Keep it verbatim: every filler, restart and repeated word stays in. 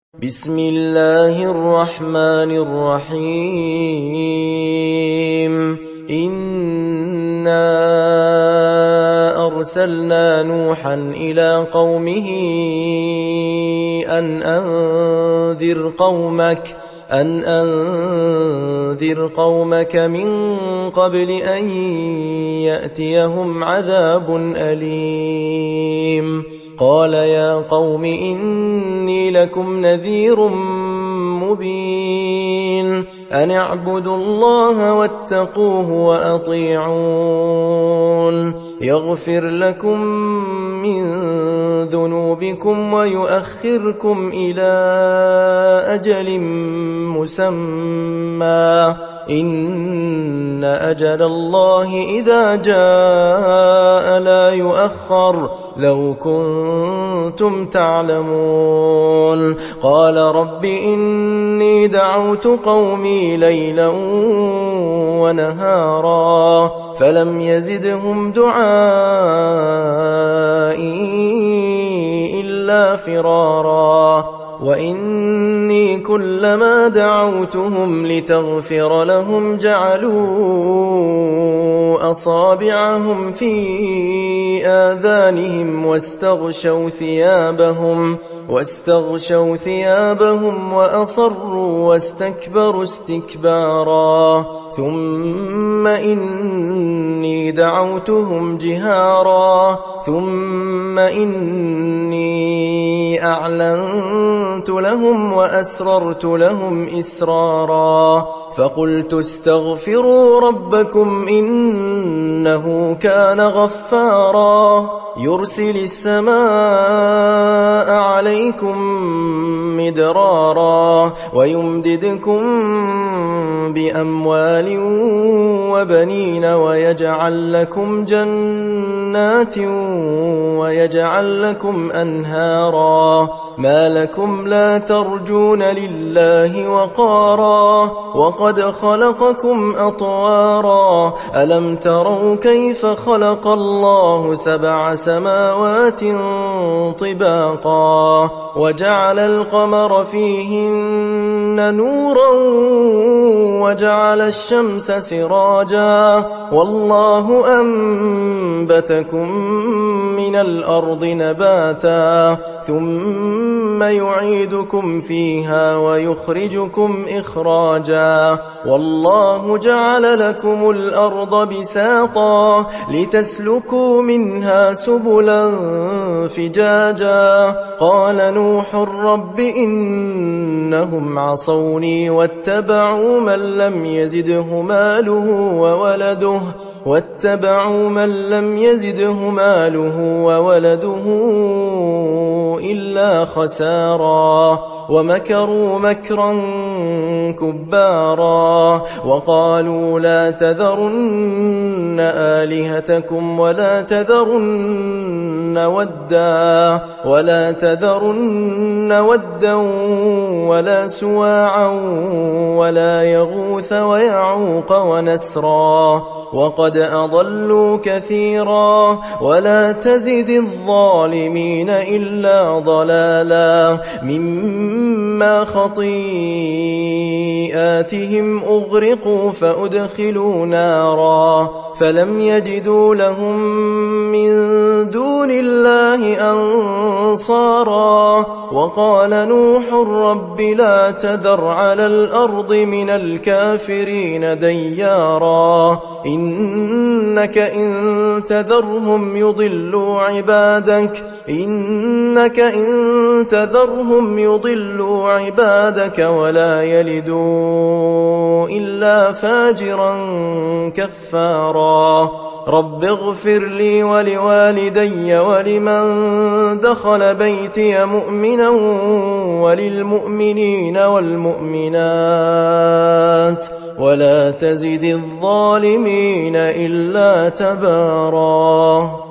بسم الله الرحمن الرحيم إنا أرسلنا نوحا إلى قومه أن أنذر قومك أن أنذر قومك من قبل أن يأتيهم عذاب أليم قال يا قوم إني لكم نذير مبين أن اعبدوا الله واتقوه وأطيعون يغفر لكم من ذنوبكم ويؤخركم إلى أجل مسمى إن أجل الله إذا جاء لا يؤخر لو كنتم تعلمون قال رب إني دعوت قومي ليلا ونهارا فلم يزدهم دعائي إلا فرارا وإني كلما دعوتهم لتغفر لهم جعلوا أصابعهم في آذانهم واستغشوا ثيابهم واستغشوا ثيابهم وأصروا واستكبروا استكبارا ثم إني دعوتهم جهارا ثم إني أعلنت لهم وأسررت لهم إسرارا فقلت استغفروا ربكم إنه كان غفارا يرسل السماء عليكم مدرارا ويمددكم بأموال وبنين ويجعل لكم جنات ويجعل لكم أنهارا ما لكم لا ترجون لله وقارا وقد خلقكم أطوارا ألم تروا كيف خلق الله سبع سماوات طباقا وجعل القمر فيهن نورا وجعل الشمس سراجا والله أنبتكم من الأرض نباتا ثم يعيدكم فيها ويخرجكم إخراجا والله جعل لكم الأرض بساطا لتسلكوا منها سبلا فجاجا قال نوح رب إنهم عصوني واتبعوا من لم يزده ماله وولده واتبعوا من لم يزده ماله وولده إلا خسارا ومكروا مكرا كبارا وقالوا لا تذرن آلهتكم ولا تذرن ودا ولا تذرن ودا ولا سواعا ولا يغوث ويعوق ونسرا وقد أضلوا كثيرا ولا تزد الظالمين إلا ضلالا مما خطيئاتهم أغرقوا فأدخلوا نارا فلم يجدوا لهم من دون الله أنصارا وقال نوح رب لا تذر على الأرض من الكافرين ديارا إنك إن تذرهم يضلوا عبادك إنك إن تذرهم يضلوا عبادك ولا يلدوا إلا فاجرا كفارا رب اغفر لي ولوالدي ولمن دخل بيتي مؤمنا وللمؤمنين والمؤمنات ولا تزد الظالمين إلا تبارا.